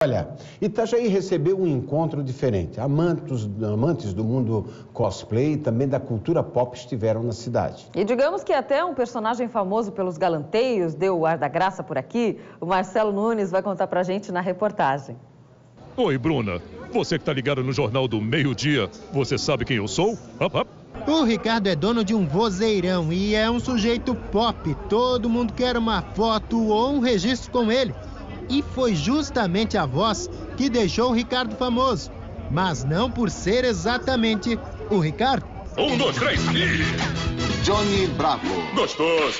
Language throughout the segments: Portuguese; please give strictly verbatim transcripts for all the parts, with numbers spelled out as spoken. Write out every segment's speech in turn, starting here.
Olha, Itajaí recebeu um encontro diferente. Amantes, amantes do mundo cosplay e também da cultura pop estiveram na cidade. E digamos que até um personagem famoso pelos galanteios deu o ar da graça por aqui. O Marcelo Nunes vai contar pra gente na reportagem. Oi, Bruna. Você que tá ligado no Jornal do Meio-Dia, você sabe quem eu sou? Hop, hop. O Ricardo é dono de um vozeirão e é um sujeito pop. Todo mundo quer uma foto ou um registro com ele. E foi justamente a voz que deixou o Ricardo famoso. Mas não por ser exatamente o Ricardo. Um, dois, três e... Johnny Bravo. Gostoso.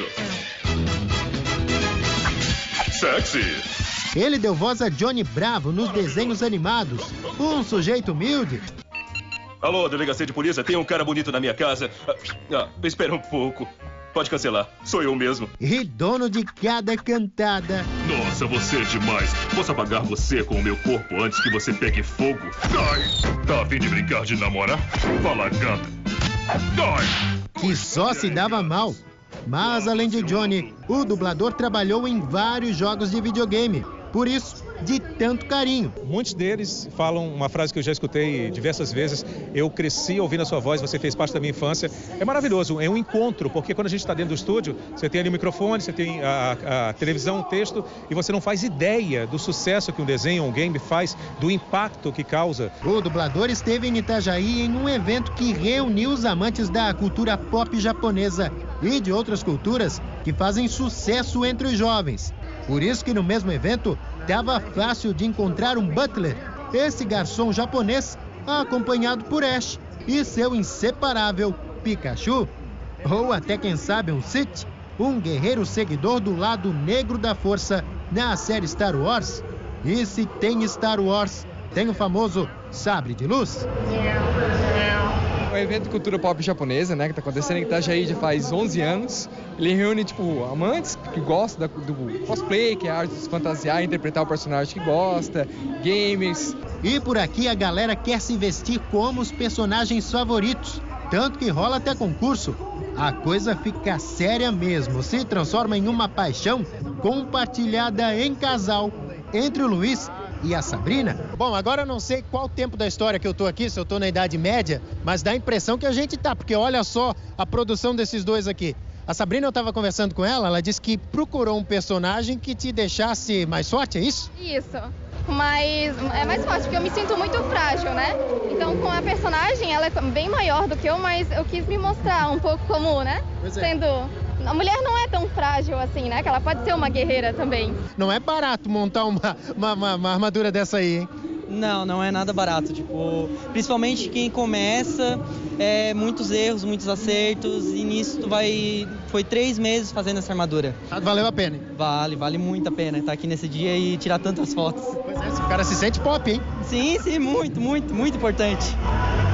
Sexy. Ele deu voz a Johnny Bravo nos desenhos animados. Um sujeito humilde. Alô, delegacia de polícia, tem um cara bonito na minha casa. Ah, espera um pouco. Pode cancelar, sou eu mesmo. E dono de cada cantada. Nossa, você é demais. Posso apagar você com o meu corpo antes que você pegue fogo? Ai! Tá a fim de brincar de namorar? Fala, gata. Ai! Que só se dava mal. Mas além de Johnny, o dublador trabalhou em vários jogos de videogame. Por isso, de tanto carinho. Muitos deles falam uma frase que eu já escutei diversas vezes: eu cresci ouvindo a sua voz, você fez parte da minha infância. É maravilhoso, é um encontro, porque quando a gente está dentro do estúdio, você tem ali o microfone, você tem a, a televisão, o texto, e você não faz ideia do sucesso que um desenho ou um game faz, do impacto que causa. O dublador esteve em Itajaí em um evento que reuniu os amantes da cultura pop japonesa e de outras culturas que fazem sucesso entre os jovens. Por isso que no mesmo evento estava fácil de encontrar um butler, esse garçom japonês, acompanhado por Ash e seu inseparável Pikachu. Ou até, quem sabe, um Sith, um guerreiro seguidor do lado negro da força na série Star Wars. E se tem Star Wars, tem o famoso sabre de luz. É um evento de cultura pop japonesa, né, que está acontecendo em Itajaí já faz onze anos. Ele reúne, tipo, amantes que gostam da, do cosplay, que é a arte de se fantasiar e interpretar o personagem que gosta, gamers. E por aqui a galera quer se vestir como os personagens favoritos, tanto que rola até concurso. A coisa fica séria mesmo, se transforma em uma paixão compartilhada em casal entre o Luiz e a Sabrina. Bom, agora eu não sei qual tempo da história que eu tô aqui, se eu tô na Idade Média, mas dá a impressão que a gente tá, porque olha só a produção desses dois aqui. A Sabrina, eu tava conversando com ela, ela disse que procurou um personagem que te deixasse mais forte, é isso? Isso, mas é mais forte, porque eu me sinto muito frágil, né? Então, com a personagem, ela é bem maior do que eu, mas eu quis me mostrar um pouco como, né? Pois é. Sendo... A mulher não é tão frágil assim, né? Que ela pode ser uma guerreira também. Não é barato montar uma, uma, uma, uma armadura dessa aí, hein? Não, não é nada barato. Tipo, principalmente quem começa, é, muitos erros, muitos acertos. E nisso tu vai... Foi três meses fazendo essa armadura. Valeu a pena, hein? Vale, vale muito a pena estar aqui nesse dia e tirar tantas fotos. Pois é, o cara se sente pop, hein? Sim, sim, muito, muito, muito importante.